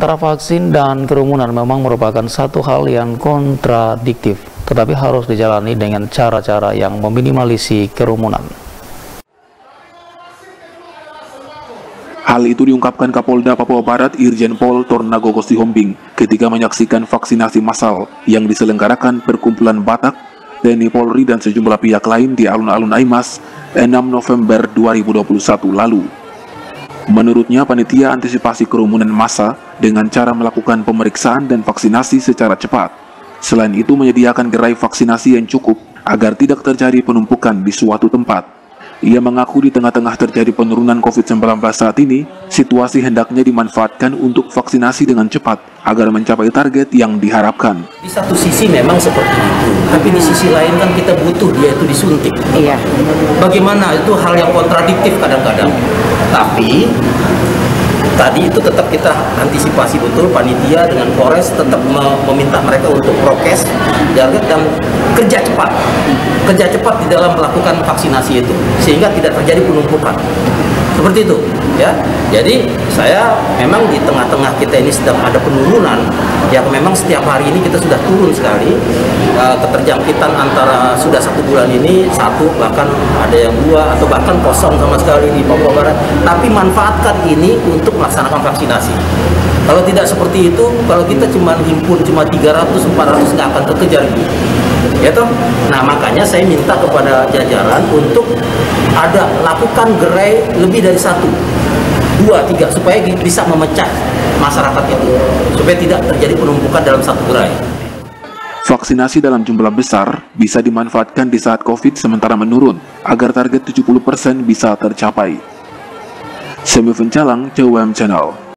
Antara vaksin dan kerumunan memang merupakan satu hal yang kontradiktif, tetapi harus dijalani dengan cara-cara yang meminimalisir kerumunan. Hal itu diungkapkan Kapolda Papua Barat Irjen Pol Tornagogo Sihombing ketika menyaksikan vaksinasi massal yang diselenggarakan perkumpulan Batak, TNI Polri dan sejumlah pihak lain di alun-alun Aimas 6 November 2021 lalu. Menurutnya, panitia antisipasi kerumunan massa dengan cara melakukan pemeriksaan dan vaksinasi secara cepat. Selain itu, menyediakan gerai vaksinasi yang cukup agar tidak terjadi penumpukan di suatu tempat. Ia mengaku di tengah-tengah terjadi penurunan COVID-19 saat ini, situasi hendaknya dimanfaatkan untuk vaksinasi dengan cepat agar mencapai target yang diharapkan. Di satu sisi memang seperti itu, tapi di sisi lain kan kita butuh dia itu disuntik. Iya. Bagaimana itu hal yang kontradiktif kadang-kadang. Tapi tadi itu tetap kita antisipasi betul, panitia dengan Polres tetap meminta mereka untuk prokes dan kerja cepat di dalam melakukan vaksinasi itu sehingga tidak terjadi penumpukan seperti itu ya. Jadi saya memang di tengah-tengah kita ini sedang ada penurunan yang memang setiap hari ini kita sudah turun sekali, keterjangkitan antara sudah 1 bulan ini 1 bahkan ada yang 2 atau bahkan kosong sama sekali di Papua Barat. Tapi manfaatkan ini untuk melaksanakan vaksinasi. Kalau tidak seperti itu, kalau kita cuma himpun cuma 300-400 nggak akan terkejar gitu. Ya toh? Nah makanya saya minta kepada jajaran untuk lakukan gerai lebih dari 1, 2, 3 supaya bisa memecah masyarakat itu supaya tidak terjadi penumpukan dalam satu gerai. Vaksinasi dalam jumlah besar bisa dimanfaatkan di saat COVID sementara menurun agar target 70% bisa tercapai. Semi Pencalang, CWM Channel.